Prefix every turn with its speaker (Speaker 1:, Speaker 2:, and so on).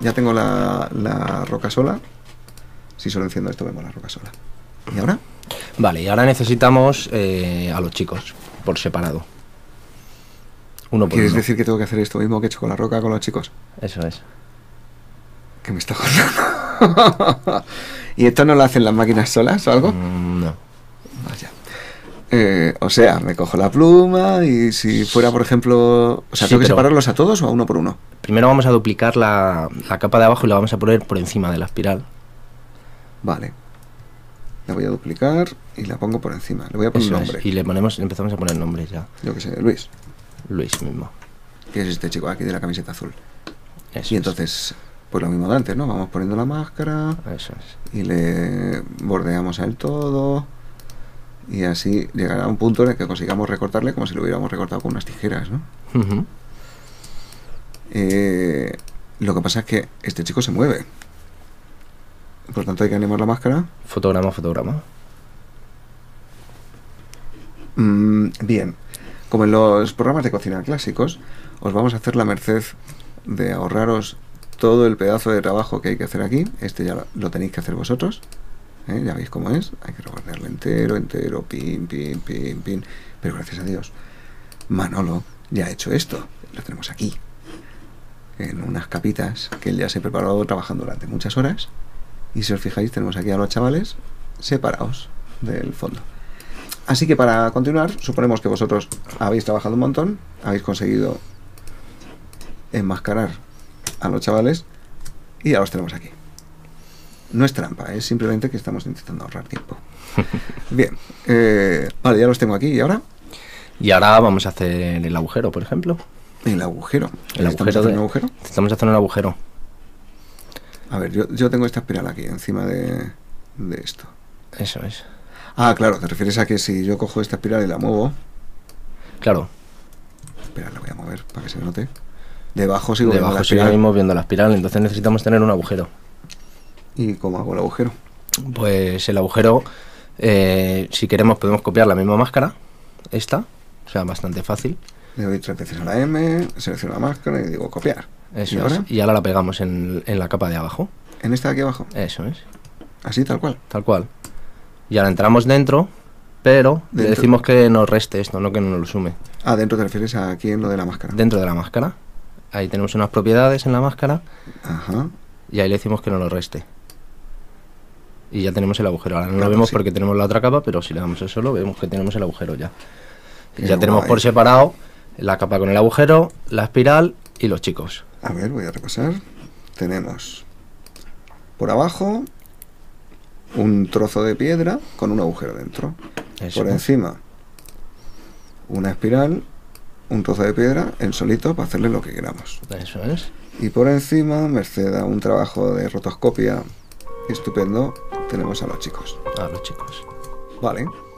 Speaker 1: Ya tengo la roca sola. Si solo enciendo esto vemos la roca sola. ¿Y ahora?
Speaker 2: Vale, y ahora necesitamos a los chicos, por separado. Uno por
Speaker 1: ¿Quieres
Speaker 2: uno.
Speaker 1: decir que tengo que hacer esto mismo que he hecho con la roca con los chicos?
Speaker 2: Eso es.
Speaker 1: ¿Qué me está jodiendo? ¿Y esto no lo hacen las máquinas solas o algo?
Speaker 2: No.
Speaker 1: Vaya. O sea, me cojo la pluma y si fuera, por ejemplo... O sea,
Speaker 2: Sí,
Speaker 1: ¿tengo que
Speaker 2: pero-
Speaker 1: separarlos a todos o a uno por uno?
Speaker 2: Primero vamos a duplicar la capa de abajo y la vamos a poner por encima de la espiral.
Speaker 1: Vale. La voy a duplicar y la pongo por encima. Le voy a poner
Speaker 2: Eso
Speaker 1: un
Speaker 2: es.
Speaker 1: nombre.
Speaker 2: Y empezamos a poner nombres ya.
Speaker 1: Yo qué sé, Luis.
Speaker 2: Luis mismo.
Speaker 1: Que es este chico aquí de la camiseta azul.
Speaker 2: Eso
Speaker 1: Y entonces, pues lo mismo de antes, ¿no? Vamos poniendo la máscara
Speaker 2: Eso es.
Speaker 1: y le bordeamos a él todo. Y así llegará a un punto en el que consigamos recortarle como si lo hubiéramos recortado con unas tijeras, ¿no?
Speaker 2: Ujú.
Speaker 1: Lo que pasa es que este chico se mueve. Por tanto hay que animar la máscara.
Speaker 2: Fotograma, fotograma.
Speaker 1: Bien. Como en los programas de cocina clásicos, os vamos a hacer la merced de ahorraros todo el pedazo de trabajo que hay que hacer aquí. Este ya lo tenéis que hacer vosotros. Ya veis cómo es. Hay que recortarlo entero, entero, pin, pin, pin, pin. Pero gracias a Dios, Manolo ya ha hecho esto. Lo tenemos aquí. En unas capitas que él ya se ha preparado trabajando durante muchas horas. Y si os fijáis, tenemos aquí a los chavales separados del fondo. Así que para continuar, suponemos que vosotros habéis trabajado un montón, habéis conseguido enmascarar a los chavales y ya los tenemos aquí. No es trampa, es simplemente que estamos intentando ahorrar tiempo. Bien, vale, ya los tengo aquí. ¿Y ahora?
Speaker 2: Y ahora vamos a hacer el agujero, por ejemplo.
Speaker 1: El agujero.
Speaker 2: El
Speaker 1: ¿Estamos
Speaker 2: agujero
Speaker 1: haciendo
Speaker 2: de...
Speaker 1: un agujero?
Speaker 2: Estamos haciendo un agujero.
Speaker 1: A ver, yo tengo esta espiral aquí, encima de esto.
Speaker 2: Eso es.
Speaker 1: Ah, claro, te refieres a que si yo cojo esta espiral y la muevo...
Speaker 2: Claro.
Speaker 1: Espera, la voy a mover para que se note. Debajo sigo viendo la
Speaker 2: Debajo
Speaker 1: espiral.
Speaker 2: seguimos viendo la espiral, entonces necesitamos tener un agujero.
Speaker 1: ¿Y cómo hago el agujero?
Speaker 2: Pues el agujero, si queremos podemos copiar la misma máscara, esta, o sea, bastante fácil.
Speaker 1: Le doy 3 veces a la M, selecciono la máscara y digo copiar.
Speaker 2: Eso
Speaker 1: ¿Y
Speaker 2: es.
Speaker 1: ahora?
Speaker 2: Y ahora la pegamos en la capa de abajo.
Speaker 1: En esta de aquí abajo.
Speaker 2: Eso es,
Speaker 1: Así, tal cual.
Speaker 2: tal cual. Y ahora entramos dentro, pero le
Speaker 1: Dentro.
Speaker 2: decimos que nos reste esto, no que no nos lo sume.
Speaker 1: Ah, dentro te refieres a aquí en lo de la máscara.
Speaker 2: Dentro de la máscara, ahí tenemos unas propiedades en la máscara
Speaker 1: Ajá.
Speaker 2: y ahí le decimos que nos lo reste. Y ya tenemos el agujero. Ahora no
Speaker 1: Claro,
Speaker 2: lo vemos
Speaker 1: sí.
Speaker 2: porque tenemos la otra capa, pero si le damos eso solo vemos que tenemos el agujero ya.
Speaker 1: Qué
Speaker 2: Ya tenemos
Speaker 1: guay.
Speaker 2: por separado la capa con el agujero, la espiral y los chicos.
Speaker 1: A ver, voy a repasar. Tenemos por abajo un trozo de piedra con un agujero dentro.
Speaker 2: Eso.
Speaker 1: Por encima una espiral, un trozo de piedra, en solito para hacerle lo que queramos.
Speaker 2: Eso es.
Speaker 1: Y por encima, merced a un trabajo de rotoscopia estupendo, tenemos a los chicos.
Speaker 2: A los chicos.
Speaker 1: Vale.